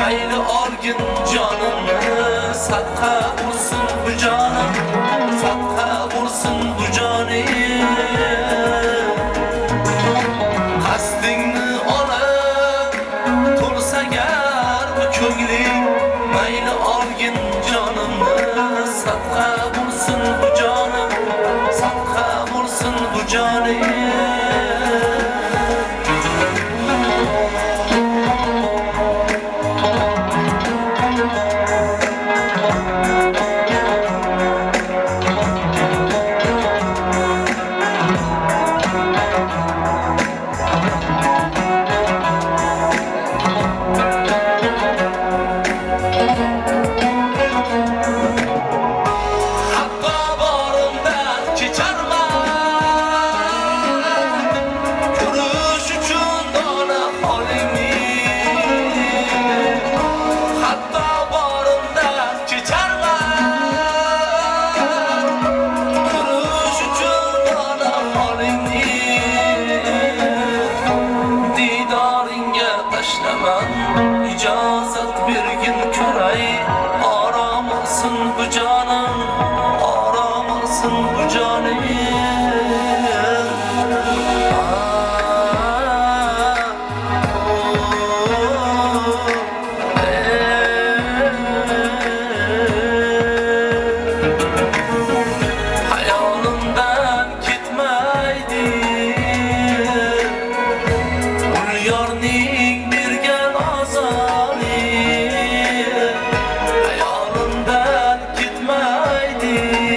mayli olgin jonimni, sadqa bo'lsin bu jonim, sadqa bo'lsin bu jonim. Qasdingni olib to'lsa gar bu ko'ngling, mayli olgin jonimni, sadqa bo'lsin bu jonim, sadqa bo'lsin bu jonim. İcazat bergin ko'ray, orom olsin bu jonim, orom olsin bu jonim. Hayolimdan ketmaydi ul yorning bergan azali, hayolimdan ketmaydi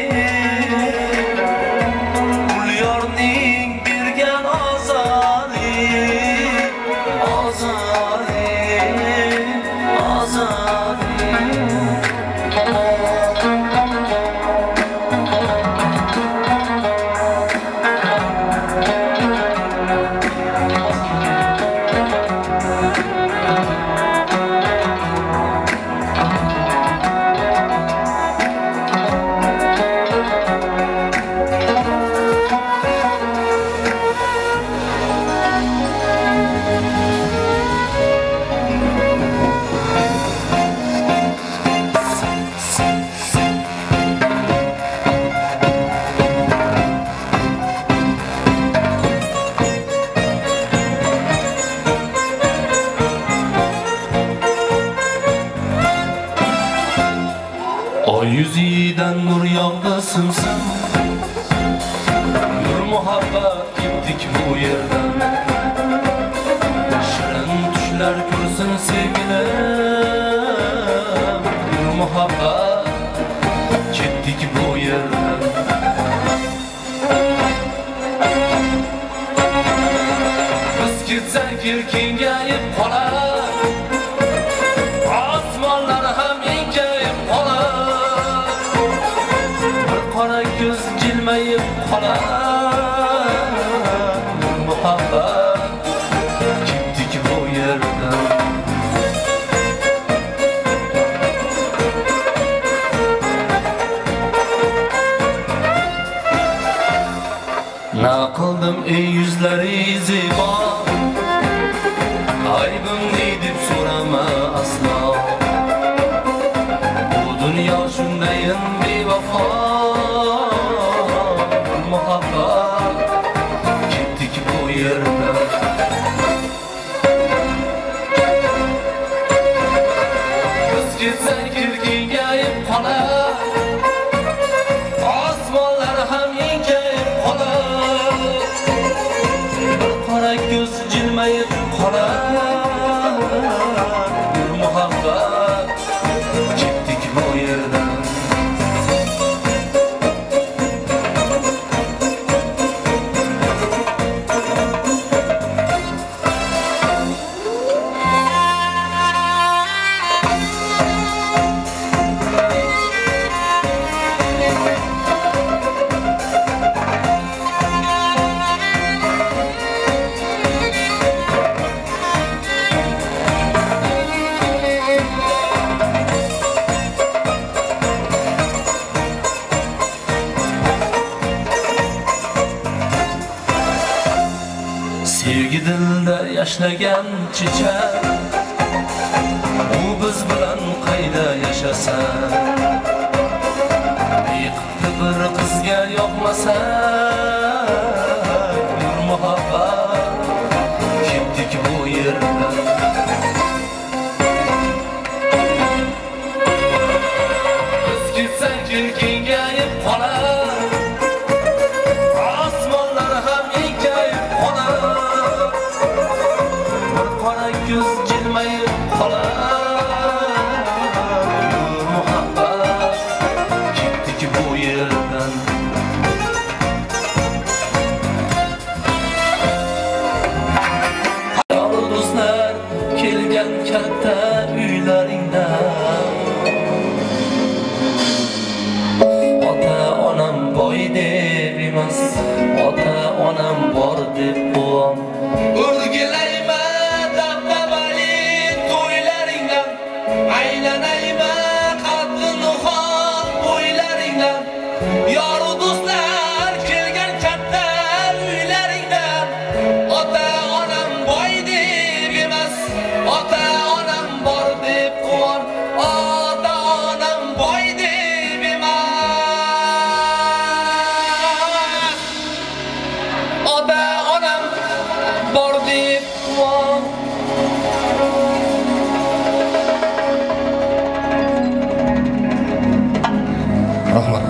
ul yorning bergan azali, azali, azali. O yüzüden nur yağdı simsim, nur muhabbet gittik bu yerden. Şirin düşler görsün sevgilim, nur muhabbet gittik bu yerden. Biz gitsek kengayib qolar, osmonlar ham enkayib qolar, qora ko'z jilmayib qolar, muhabbat ketdik bu yerdan. Na qildim ey yuzlari zebo, aybimni deb so'rama aslo. Bu dunyo shundayin bevafo, muhabbat ketdik bu yerdan. Biz ketsak kengayib qolar, osmonlar ham enkayib qolar, bir qora ko'z jilmayib qolar, muhabbat ketdik bu yerdan. Sevgi dilda yashlagan chechak, u biz bilan qayda yashasa, yiqitdi bir qizga yoqmasa, nur muhabbat ketdik bu yerdan. Biz ketsak jil kengayib qolar, osmonlar ham enkayib qolar, bir qora ko'z jilmayib qolar, nur muhabbat ketdik bu yerdan. Hayol do'stlar kelgan katta uylaringda, ota-onam boy deb emas, ota-onam bor deb quvon. O'rgilayman dabdabali to'ylaringdan, aylanayman qadri nihol bo'ylaringdan. Yor do'stlar kelgan katta uylaringdan, ota-onam boy deb emas, ota-onam bor deb quvon. Ota-onam boy deb emas, ota-onam bor deb quvon. Rahmat.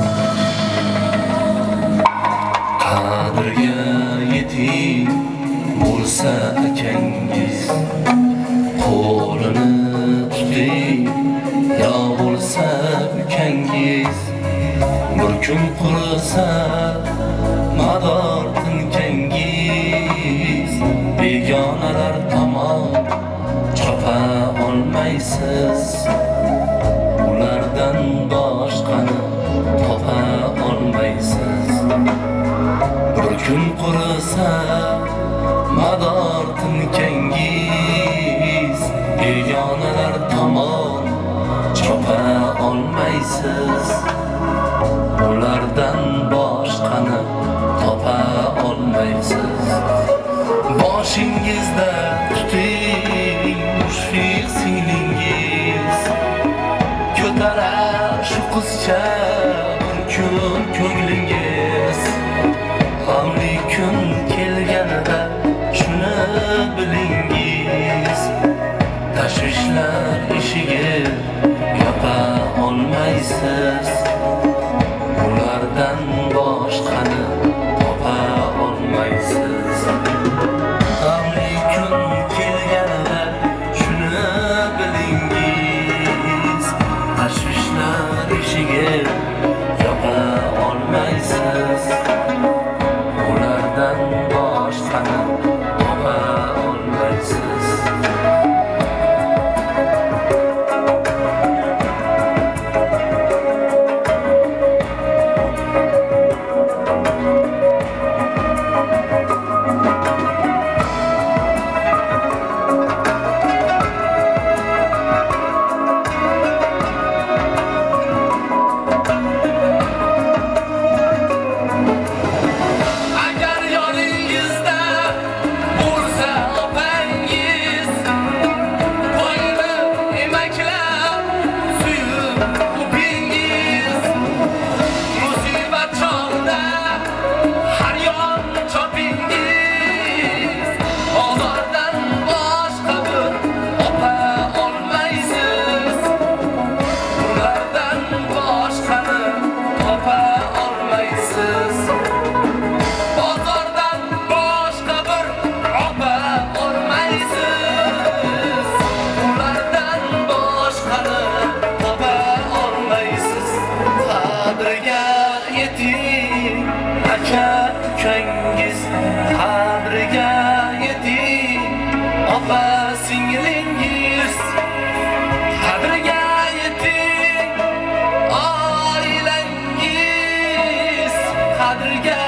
Qadriga yeting bo'lsa akangiz, qo'lini tuting yo bo'lsa ukangiz. Bir kun qurisa mador tinkangiz, begonalar tomon chopa olmaysiz, ulardan boshqani topa olmaysiz. Bir kun qurisa mador tinkangiz, begonalar tomon chopa olmaysiz, ulardan boshqani topa olmaysiz. Boshingizda tuting mushfiq singlingiz, ko'tarar shu qizcha bir kun ko'nglingiz. G'amli kun kelganida shuni bilingiz, tashvishlar eshigi yopa olmaysiz, ulardan boshqani topa olmaysiz. G'amli kun kelganida shuni bilingiz, tashvishlar eshigi yopa olmaysiz, ulardan boshqani topa olmaysiz. Agar yoningizda bo'lsa opangiz, ko'ngli emaklab suyib o'pingiz. Musibat chog'ida har yon chopingiz, bozordan boshqa bir opa olmaysiz, ulardan boshqani topa olmaysiz. Bozordan boshqa bir opa olmaysiz, ulardan boshqani topa olmaysiz. Qadriga yeting aka ukangiz, qadriga yeting opa singlingiz, qadriga yeting oilangiz, qadriga